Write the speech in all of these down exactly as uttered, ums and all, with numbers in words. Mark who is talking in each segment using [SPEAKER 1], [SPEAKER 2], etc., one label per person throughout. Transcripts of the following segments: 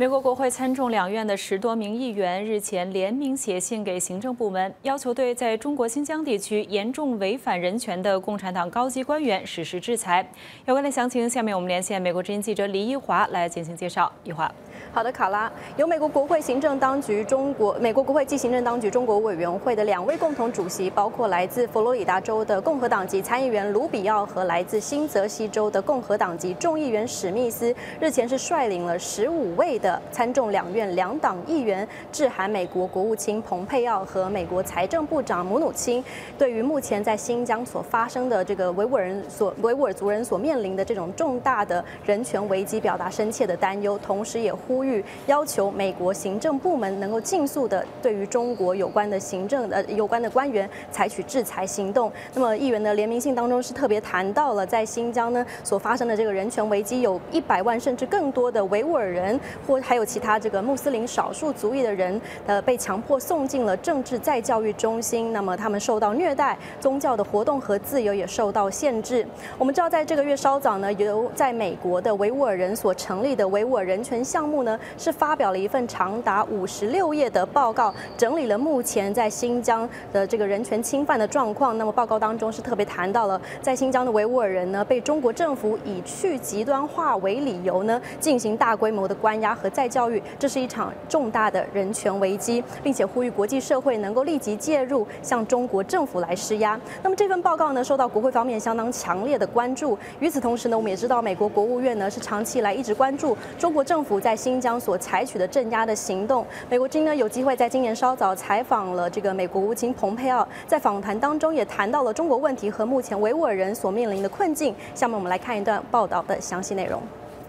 [SPEAKER 1] 美国国会参众两院的十多名议员日前联名写信给行政部门，要求对在中国新疆地区严重违反人权的共产党高级官员实施制裁。有关的详情，下面我们连线美国之音记者李一华来进行介绍。一华。
[SPEAKER 2] 好的，卡拉，由美国国会行政当局、中国美国国会暨行政当局中国委员会的两位共同主席，包括来自佛罗里达州的共和党籍参议员卢比奥和来自新泽西州的共和党籍众议员史密斯，日前是率领了十五位的参众两院两党议员，致函美国国务卿蓬佩奥和美国财政部长姆努钦，对于目前在新疆所发生的这个维吾尔人所维吾尔族人所面临的这种重大的人权危机，表达深切的担忧，同时也呼。 呼吁要求美国行政部门能够尽速的对于中国有关的行政呃有关的官员采取制裁行动。那么议员的联名信当中是特别谈到了在新疆呢所发生的这个人权危机，有一百万甚至更多的维吾尔人或还有其他这个穆斯林少数族裔的人呃被强迫送进了政治再教育中心，那么他们受到虐待，宗教的活动和自由也受到限制。我们知道在这个月稍早呢，由在美国的维吾尔人所成立的维吾尔人权项目呢。 是发表了一份长达五十六页的报告，整理了目前在新疆的这个人权侵犯的状况。那么报告当中是特别谈到了，在新疆的维吾尔人呢，被中国政府以去极端化为理由呢，进行大规模的关押和再教育，这是一场重大的人权危机，并且呼吁国际社会能够立即介入，向中国政府来施压。那么这份报告呢，受到国会方面相当强烈的关注。与此同时呢，我们也知道美国国务院呢是长期以来一直关注中国政府在新疆 所采取的镇压的行动。美国之音呢有机会在今年稍早采访了这个美国国务卿蓬佩奥，在访谈当中也谈到了中国问题和目前维吾尔人所面临的困境。下面我们来看一段报道的详细内容。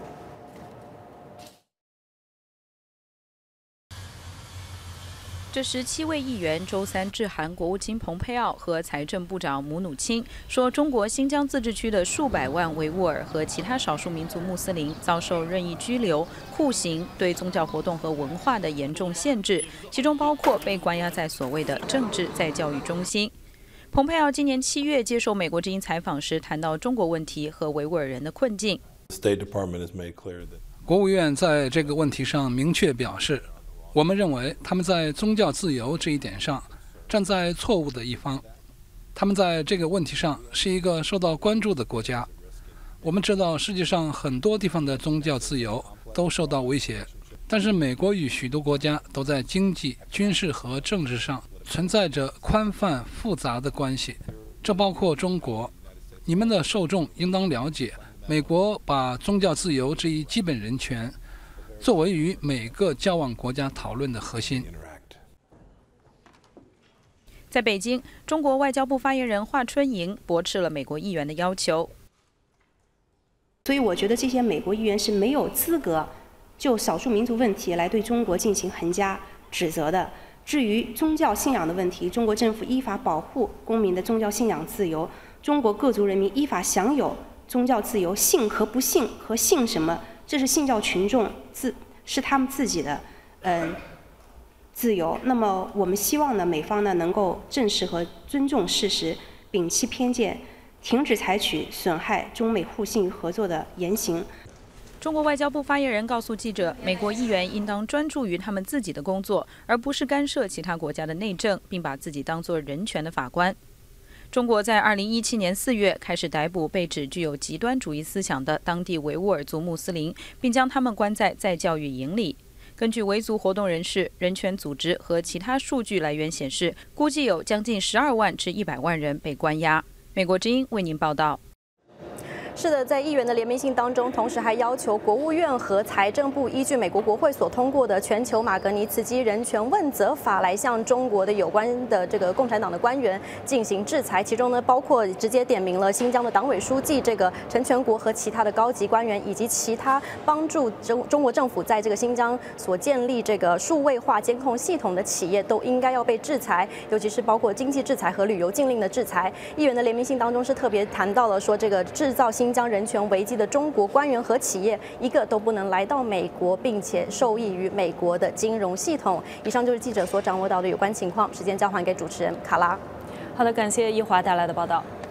[SPEAKER 1] 这十七位议员周三致函国务卿蓬佩奥和财政部长姆努钦，说中国新疆自治区的数百万维吾尔和其他少数民族穆斯林遭受任意拘留、酷刑、对宗教活动和文化的严重限制，其中包括被关押在所谓的政治再教育中心。蓬佩奥今年七月接受美国之音采访时，谈到中国问题和维吾尔人的困境。
[SPEAKER 3] 国务院在这个问题上明确表示。 我们认为他们在宗教自由这一点上站在错误的一方，他们在这个问题上是一个受到关注的国家。我们知道世界上很多地方的宗教自由都受到威胁，但是美国与许多国家都在经济、军事和政治上存在着宽泛复杂的关系，这包括中国。你们的受众应当了解，美国把宗教自由这一基本人权 作为与每个交往国家讨论的核心。
[SPEAKER 1] 在北京，中国外交部发言人华春莹驳斥了美国议员的要求。
[SPEAKER 4] 所以，我觉得这些美国议员是没有资格就少数民族问题来对中国进行横加指责的。至于宗教信仰的问题，中国政府依法保护公民的宗教信仰自由，中国各族人民依法享有宗教自由，信和不信和信什么。 这是信教群众自是他们自己的，嗯、呃，自由。那么我们希望呢，美方呢能够正视和尊重事实，摒弃偏见，停止采取损害中美互信与合作的言行。
[SPEAKER 1] 中国外交部发言人告诉记者，美国议员应当专注于他们自己的工作，而不是干涉其他国家的内政，并把自己当作人权的法官。 中国在二零一七年四月开始逮捕被指具有极端主义思想的当地维吾尔族穆斯林，并将他们关在再教育营里。根据维族活动人士、人权组织和其他数据来源显示，估计有将近十二万至一百万人被关押。美国之音为您报道。
[SPEAKER 2] 是的，在议员的联名信当中，同时还要求国务院和财政部依据美国国会所通过的《全球马格尼茨基人权问责法》来向中国的有关的这个共产党的官员进行制裁，其中呢包括直接点名了新疆的党委书记这个陈全国和其他的高级官员，以及其他帮助中中国政府在这个新疆所建立这个数位化监控系统的企业都应该要被制裁，尤其是包括经济制裁和旅游禁令的制裁。议员的联名信当中是特别谈到了说，这个制造新 新疆人权危机的中国官员和企业，一个都不能来到美国，并且受益于美国的金融系统。以上就是记者所掌握到的有关情况。时间交还给主持人卡拉。
[SPEAKER 1] 好的，感谢一华带来的报道。